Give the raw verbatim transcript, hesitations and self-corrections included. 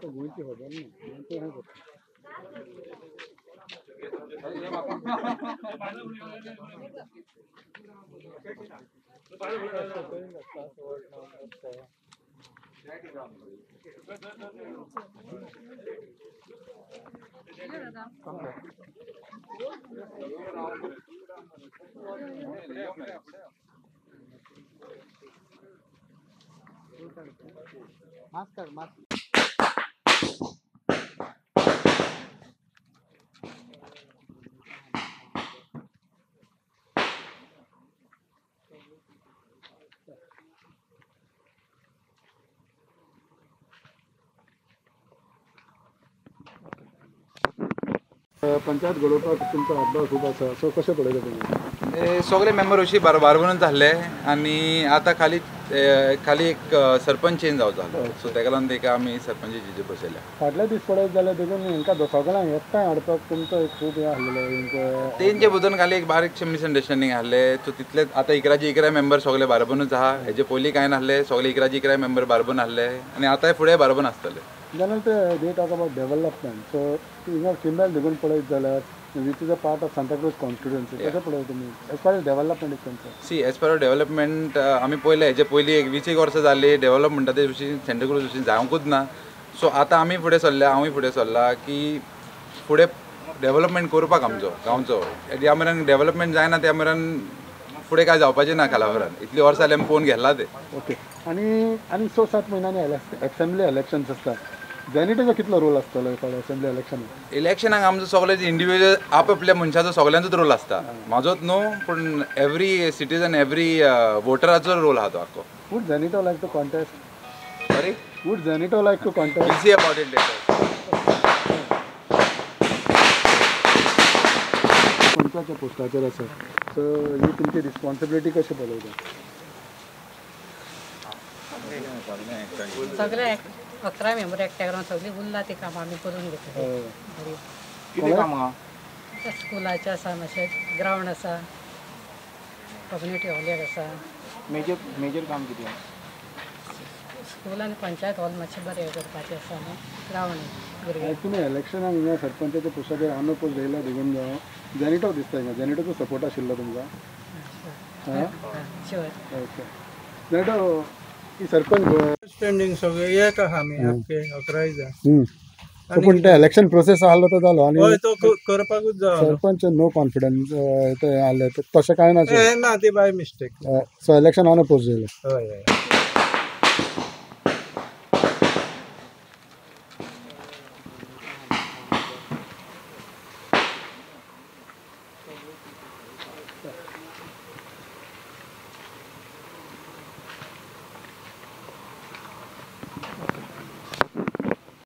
mask mask panchayat घडोवपाक तुमचो हातभार खूब आसा सो कशें पळयता तुमी सगळे मेंबर अशी बार बारबरूच आहले आनी आतां खाली खाली एक सरपंच चेंज जावचो सो तेका लागून तेका आमी सरपंचीचे बसयल्या फाटले दीस पळयत जाल्यार देखून हांकां सगळ्यांक एकठांय हाडपाक तुमचो एक खूब हें आसलेलो तेंचे भितर खाली एक बारीकशें मिसअंडरस्टँडींग आहले सो तितले आतां इकराचे इकरा मेंबर सगळे बारबरूच आहा हेजे पयलीं कांय नासले सगळे इकराचे इकरा मेंबर बारबून आहले आनी आतां फुडें बारबून आसतले जेन्ना ते they talk about development so हिंगा फिमेल देखून पळयत जाल्यार which is a part of Santacruz constituency कशें पळयता तुमी as far as development is concern C as far development आमी पयले हेजे पयलीं एक वीस एक वर्सां जाली डेव्हलपमेंटा ते भशेन सांताक्रूज भशेन जावंकूच ना सो आतां आमी फुडें सरल्या हांवूय फुडें सरला की फुडें डेव्हलपमेंट करपाक आमचो गांवचो ज्या मेरेन डेव्हलपमेंट जायना त्या मेरेन फुडें काय जावपाचें ना खालावरान इतली वर्सां जाली आमी पळोवन घेतला ते ओके आनी आनी स सात म्हयन्यांनी असेंब्ली इलेक्शन्स आसता जॅनिटोचो कितलो रोल आसतलो असेंब्ली इलेक्शन इलेक्शनाक आमचो सगळे इंडिविज्युअल आपापल्या मनशाचो सगळ्यांचोच रोल आसता म्हाजोच न्हू पूण एवरी सिटीजन एवरी वोटराचो रोल आहा तो आख्खो would Janito like to contest sorry would Janito like to contest will see about it later पंचाच्या पोस्टाचेर आसा सो ही तुमची रिस्पॉन्सिबिलिटी कशी पळयता सगळे अकरा मेंबर एकट्या करून सगळी उरला ती कामां आमी करून घेतली कितें कामां स्कुलाचें आसा मातशें ग्रावंड आसा कम्युनिटी हॉल आसा मेजर मेजर काम कितें स्कूल आनी पंचायत हॉल मातशें बरें करपाचें आसा न्हू ग्रावंड भुरग्यांक तुमी इलेक्शनाक हिंगा सरपंचाच्या पोस्टाचेर अनअपोज येयला देखून जावं जॅनिटो दिसता हिंगा जॅनिटोचो सपोर्ट आशिल्लो तुमकां शुअर ओके जॅनिटो ही सरपंच स्टँडिंग सगळे एक आहा आमी आख्खे अकराय जाण पूण ते इलेक्शन प्रोसेस आहलो तो जालो आनी हय तो करपाकूच जाय सरपंच नो कॉन्फिडन्स ते आहले तशें कांय ना ना ती by mistake so election unopposed जालें हय हय